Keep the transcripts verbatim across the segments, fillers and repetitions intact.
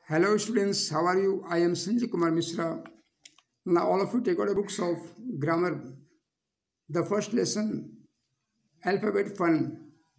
Hello students, how are you? I am Sanjay Kumar Mishra. Now all of you take out the books of grammar. The first lesson, alphabet fun.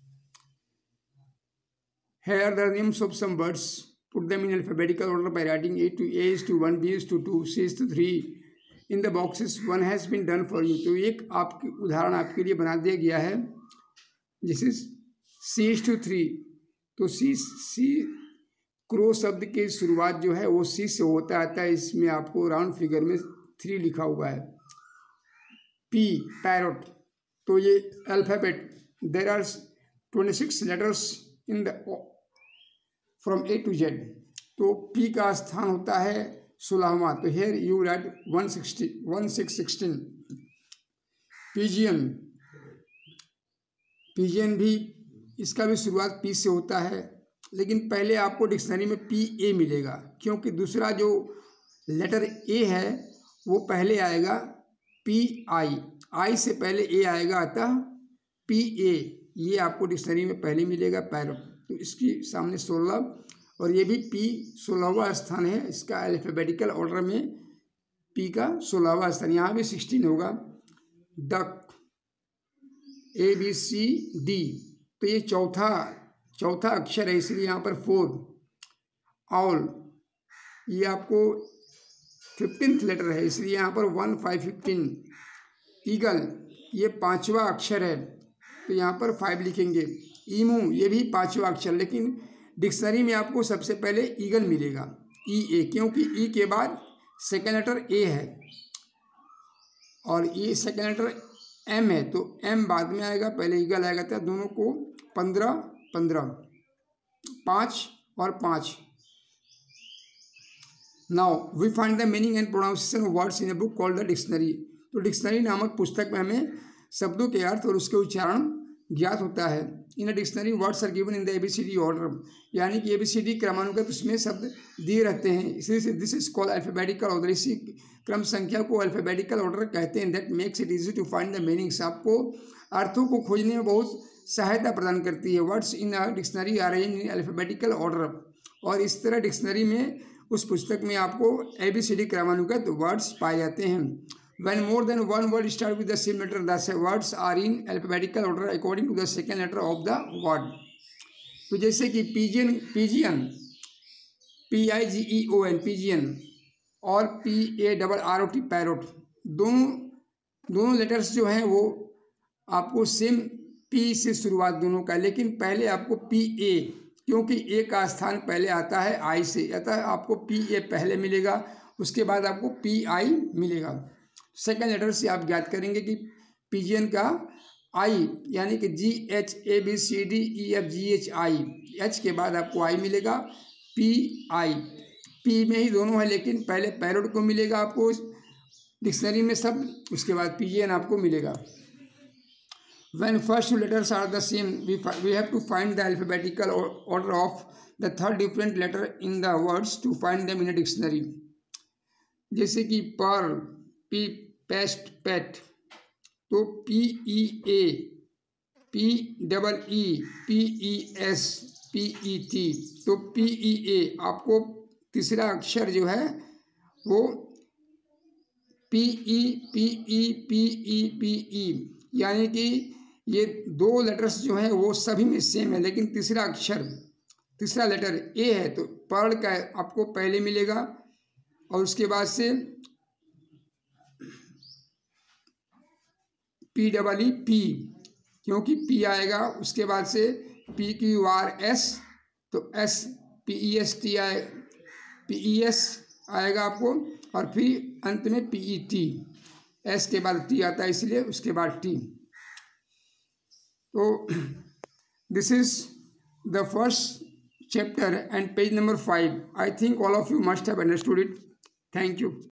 Here are the names of some words. Put them in alphabetical order by writing A to A is to one, B is to two, C is to three. In the boxes, one has been done for you. तो एक आपकी उदाहरण आपके लिए बना दिया गया है. This is C is to three. तो C C क्रो शब्द की शुरुआत जो है वो सी से होता आता है. इसमें आपको राउंड फिगर में थ्री लिखा हुआ है. P parrot. तो ये alphabet there are twenty six letters in the from A to Z. तो पी का स्थान होता है सोलहवां. तो here you write one sixty one six sixteen. Pigeon. Pigeon भी इसका भी शुरुआत पी से होता है, लेकिन पहले आपको डिक्शनरी में पी ए मिलेगा, क्योंकि दूसरा जो लेटर ए है वो पहले आएगा पी आई. आई से पहले ए आएगा, अतः पी ए ये आपको डिक्शनरी में पहले मिलेगा पैरोट. तो इसकी सामने सोलह और ये भी पी सोलहवां स्थान है. इसका अल्फ़ाबेटिकल ऑर्डर में पी का सोलहवां स्थान. यहाँ भी सिक्सटीन होगा. Duck. A B C D. तो ये चौथा चौथा अक्षर है, इसलिए यहाँ पर फोर. ऑल ये आपको फिफ्टींथ लेटर है, इसलिए यहाँ पर वन फाइव फिफ्टीन. ईगल ये पांचवा अक्षर है, तो यहाँ पर फाइव लिखेंगे. ईमू ये भी पांचवा अक्षर, लेकिन डिक्शनरी में आपको सबसे पहले ईगल मिलेगा ई ए, क्योंकि ई के बाद सेकेंड लेटर ए है और ये सेकेंड लेटर एम है, तो एम बाद में आएगा, पहले ईगल आएगा. तो दोनों को पंद्रह पंद्रह, पाँच और पाँच. Now we find the meaning and pronunciation of words in a book called the dictionary. तो डिक्शनरी नामक पुस्तक में हमें शब्दों के अर्थ और उसके उच्चारण ज्ञात होता है. In a dictionary words are given in the ABCD order, यानी कि एबीसीडी क्रमानुगत उसमें शब्द दिए रहते हैं, इसलिए this is called alphabetical order. इसी क्रम संख्या को अल्फ़ाबेटिकल ऑर्डर कहते हैं. That makes it easy to find the meanings. आपको अर्थों को खोजने में बहुत सहायता प्रदान करती है. Words in a dictionary are arranged in alphabetical order. और इस तरह डिक्शनरी में उस पुस्तक में आपको ए बी सी डी क्रमानुगत वर्ड्स पाए जाते हैं. When more than one word start with the same letter, the words are in alphabetical order according to the second letter of the word. तो जैसे कि pigeon pigeon P I G E O N pigeon और P A double R O T parrot, दोनों दोनों letters जो हैं वो आपको सेम पी से शुरुआत दोनों का, लेकिन पहले आपको पी ए, क्योंकि ए का स्थान पहले आता है आई से, अतः आपको पी ए पहले मिलेगा, उसके बाद आपको पी आई मिलेगा. सेकेंड लेटर से आप ज्ञात करेंगे कि पिजियन का आई, यानी कि G H A B C D E F G H I, H के बाद आपको आई मिलेगा. पी आई पी में ही दोनों है, लेकिन पहले पैरोट को मिलेगा आपको डिक्शनरी में सब, उसके बाद पिजियन आपको मिलेगा. When first two letters are the same, we we have to find the alphabetical order of the third different letter in the words to find them in a dictionary. जैसे कि Perl, P pest pet, तो P E A, P double E, P E S, P E T. तो P E A आपको तीसरा अक्षर जो है वो P E P E P E P E, यानी कि ये दो लेटर्स जो हैं वो सभी में सेम है, लेकिन तीसरा अक्षर तीसरा लेटर ए है, तो पर्ल का आपको पहले मिलेगा और उसके बाद से पी डबल ई पी, क्योंकि पी आएगा, उसके बाद से पी क्यू आर एस, तो S P E S T आए पी ई एस आएगा आपको, और फिर अंत में पी ई टी. एस के बाद टी आता है, इसलिए उसके बाद टी. तो this is the first chapter and page number five. I think all of you must have understood it. Thank you.